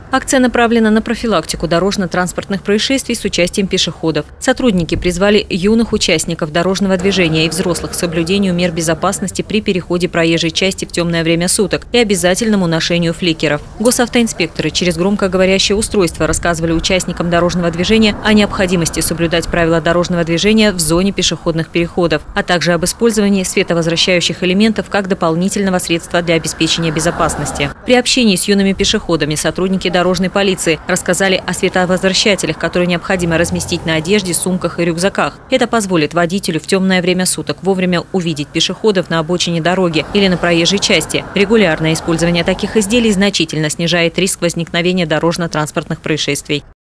Акция направлена на профилактику дорожно-транспортных происшествий с участием пешеходов. Сотрудники призвали юных участников дорожного движения и взрослых к соблюдению мер безопасности при переходе проезжей части в темное время суток и обязательному ношению фликеров. Госавтоинспекторы через громкоговорящее устройство рассказывали участникам дорожного движения о необходимости соблюдать правила дорожного движения в зоне пешеходных переходов, а также об использовании световозвращающих элементов как дополнительного средства для обеспечения безопасности. При общении с юными пешеходами сотрудники дорожной полиции рассказали о световозвращателях, которые необходимо разместить на одежде, сумках и рюкзаках. Это позволит водителю в темное время суток вовремя увидеть пешеходов на обочине дороги или на проезжей части. Регулярное использование таких изделий значительно снижает риск возникновения дорожно-транспортных происшествий.